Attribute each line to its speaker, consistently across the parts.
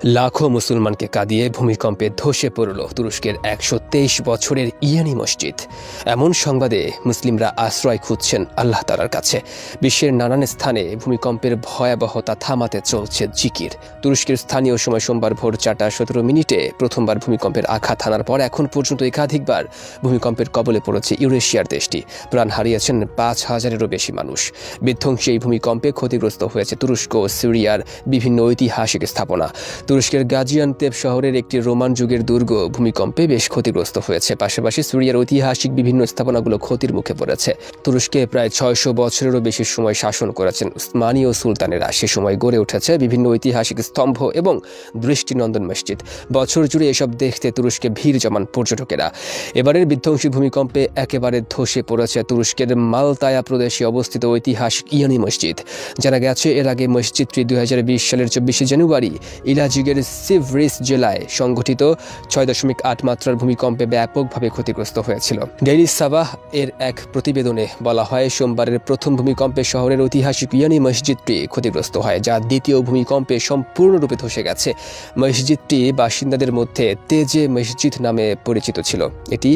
Speaker 1: লাখো মুসলমানকে কাঁদিয়ে ভূমিকম্পে ধসে পড়ল তুরস্কের ১২৩ বছরের ইয়ানি মসজিদ। এমন সংবাদে মুসলিমরা আশ্রয় খুঁজছেন আল্লাহ তাআলার কাছে। বিশ্বের নানান স্থানে ভূমিকম্পের ভয়াবহতা থামাতে চলছে জিকির। তুরস্কের স্থানীয় সময় সোমবার ভোর ৪টা ১৭ মিনিটে প্রথমবার ভূমিকম্পের আঘাত হানার পর এখন পর্যন্ত একাধিকবার ভূমিকম্পের কবলে পড়েছে ইউরেশিয়ার দেশটি। প্রাণ হারিয়েছেন ৫,০০০-এরও বেশি মানুষ। বিধ্বংসী এই ভূমিকম্পে ক্ষতিগ্রস্ত হয়েছে তুরস্ক ও সিরিয়ার বিভিন্ন ঐতিহাসিক স্থাপনা। তুরস্কের গাজিয়ান্তেপ শহরের একটি রোমান যুগের দুর্গ ভূমিকম্পে বেশ ক্ষতিগ্রস্ত হয়েছে। পাশাপাশি সিরিয়ার ঐতিহাসিক বিভিন্ন স্থাপনাগুলো ক্ষতির মুখে পড়েছে। তুরস্কে প্রায় ৬০০ বছরেরও বেশি সময় শাসন করেছেন উসমানীয় সুলতানেরা। সে সময় গড়ে উঠেছে বিভিন্ন ঐতিহাসিক স্তম্ভ এবং দৃষ্টিনন্দন মসজিদ। বছর জুড়ে এসব দেখতে তুরস্কে ভিড় জমান পর্যটকেরা। এবারের বিধ্বংসী ভূমিকম্পে একেবারে ধসে পড়েছে তুরস্কের মালতায়া প্রদেশে অবস্থিত ঐতিহাসিক ইয়ানি মসজিদ। জানা গেছে এর আগে মসজিদটি ২০২০ সালের ২৪শে জানুয়ারি ইলাজিগের সিভরিস জেলায় সংঘটিত ৬.৮ মাত্রার ভূমিকম্পে ব্যাপকভাবে ক্ষতিগ্রস্ত হয়েছিল। ডেইলি সাবাহ এর এক প্রতিবেদনে বলা হয়, সোমবারের প্রথম ভূমিকম্পে শহরের ঐতিহাসিক ইয়ানি মসজিদটি ক্ষতিগ্রস্ত হয়, যা দ্বিতীয় ভূমিকম্পে সম্পূর্ণরূপে ধসে গেছে। মসজিদটি বাসিন্দাদের মধ্যে তেজে মসজিদ নামে পরিচিত ছিল। এটি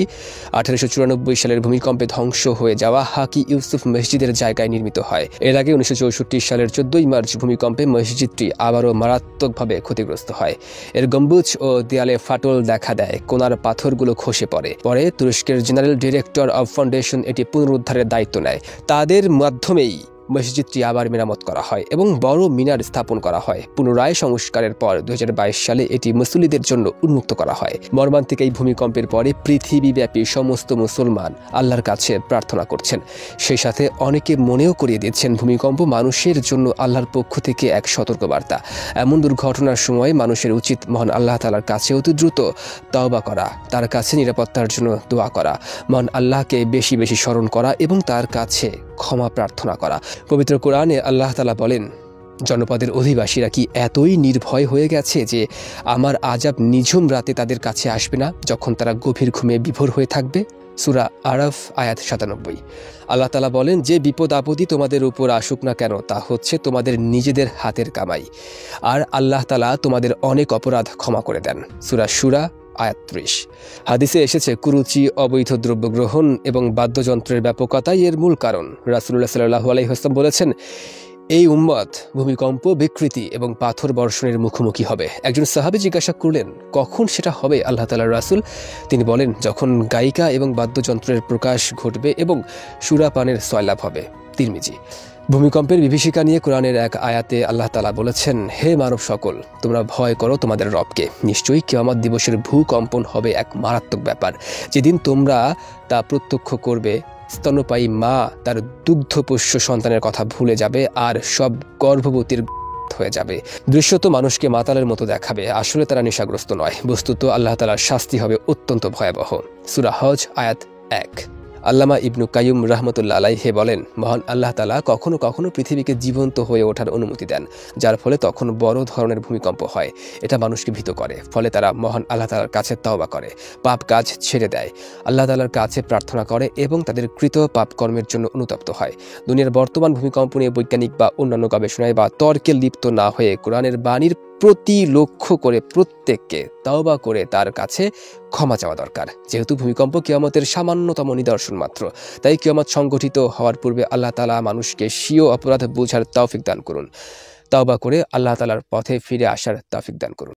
Speaker 1: ১৮৯৪ সালের ভূমিকম্পে ধ্বংস হয়ে যাওয়া হাকি ইউসুফ মসজিদের জায়গায় নির্মিত হয়। এর আগে ১৯৬৪ সালের ১৪ই মার্চ ভূমিকম্পে মসজিদটি আবারও মারাত্মকভাবে ক্ষতিগ্রস্ত হয়। এর গম্বুজ ও দেয়ালে ফাটল দেখা দেয়, কোনার পাথরগুলো খসে পড়ে। পরে তুরস্কের জেনারেল ডিরেক্টর অব ফাউন্ডেশন এটি পুনরুদ্ধারের দায়িত্ব নেয়। তাদের মাধ্যমেই মসজিদটি আবার মেরামত করা হয় এবং বড় মিনার স্থাপন করা হয়। পুনরায় সংস্কারের পর ২০২২ সালে এটি মুসল্লিদের জন্য উন্মুক্ত করা হয়। মর্মান্তিক এই ভূমিকম্পের পরে পৃথিবীব্যাপী সমস্ত মুসলমান আল্লাহর কাছে প্রার্থনা করছেন। সেই সাথে অনেকে মনেও করিয়ে দিচ্ছেন ভূমিকম্প মানুষের জন্য আল্লাহর পক্ষ থেকে এক সতর্কবার্তা। এমন দুর্ঘটনার সময় মানুষের উচিত মহান আল্লাহ তাআলার কাছে অতি দ্রুত তওবা করা, তার কাছে নিরাপত্তার জন্য দোয়া করা, মহান আল্লাহকে বেশি বেশি স্মরণ করা এবং তার কাছে ক্ষমা প্রার্থনা করা। পবিত্র কোরআনে আল্লাহ তাআলা বলেন, জনপদের অধিবাসীরা কি এতই নির্ভয় হয়ে গেছে যে আমার আযাব নিঝুম রাতে তাদের কাছে আসবে না, যখন তারা গভীর ঘুমে বিভোর হয়ে থাকবে? সূরা আরাফ আয়াত ৯৭। আল্লাহ তাআলা বলেন, যে বিপদ আপদই তোমাদের উপর আসুক না কেন তা হচ্ছে তোমাদের নিজেদের হাতের কামাই, আর আল্লাহ তাআলা তোমাদের অনেক অপরাধ ক্ষমা করে দেন। সূরা সূরা আয়াত ৩০। হাদিসে এসেছে, কুরুচি, অবৈধ দ্রব্য গ্রহণ এবং বাদ্যযন্ত্রের ব্যাপকতাই এর মূল কারণ। রাসূলুল্লাহ সাল্লাল্লাহু আলাইহি ওয়াসাল্লাম বলেছেন, এই উম্মত ভূমিকম্প, বিকৃতি এবং পাথর বর্ষণের মুখোমুখি হবে। একজন সাহাবী জিজ্ঞাসা করলেন, কখন সেটা হবে আল্লাহ তাআলার রাসূল? তিনি বলেন, যখন গায়িকা এবং বাদ্যযন্ত্রের প্রকাশ ঘটবে এবং সুরাপানের সয়লাভ হবে। তিরমিজি। ভূমিকম্পের বিভীষিকা নিয়ে কোরআনের এক আয়াতে আল্লাহ তাআলা বলেছেন, হে মানব সকল, তোমরা ভয় করো তোমাদের রবকে। নিশ্চয়ই কিয়ামত দিবসের ভূকম্পন হবে এক মারাত্মক ব্যাপার, যেদিন তোমরা তা প্রত্যক্ষ করবে। স্তন্যপায়ী মা তার দুগ্ধপোষ্য সন্তানের কথা ভুলে যাবে আর সব গর্ভবতীর হয়ে যাবে। দৃশ্যত মানুষকে মাতালের মতো দেখাবে, আসলে তারা নেশাগ্রস্ত নয়। বস্তুত আল্লাহ তাআলার শাস্তি হবে অত্যন্ত ভয়াবহ। সূরা হজ আয়াত ১। আল্লামা ইবনু কাইয়ুম রাহমাতুল্লাহ আলাইহি বলেন, মহান আল্লাহ তাআলা কখনো কখনো পৃথিবীকে জীবন্ত হয়ে ওঠার অনুমতি দেন, যার ফলে তখন বড় ধরনের ভূমিকম্প হয়। এটা মানুষকে ভীত করে, ফলে তারা মহান আল্লাহ তাআলার কাছে তওবা করে, পাপ কাজ ছেড়ে দেয়, আল্লাহ তাআলার কাছে প্রার্থনা করে এবং তাদের কৃত পাপ কর্মের জন্য অনুতপ্ত হয়। দুনিয়ার বর্তমান ভূমিকম্প নিয়ে বৈজ্ঞানিক বা অন্যান্য গবেষণায় বা তর্কে লিপ্ত না হয়ে কোরআনের বাণীর প্রতি লক্ষ্য করে প্রত্যেককে তওবা করে তার কাছে ক্ষমা চাওয়া দরকার। যেহেতু ভূমিকম্প কিয়ামতের সামান্যতম নিদর্শন মাত্র, তাই কিয়ামত সংঘটিত হওয়ার পূর্বে আল্লাহ তাআলা মানুষকে স্বীয় অপরাধ বোঝার তৌফিক দান করুন। তওবা করে আল্লাহ তাআলার পথে ফিরে আসার তৌফিক দান করুন।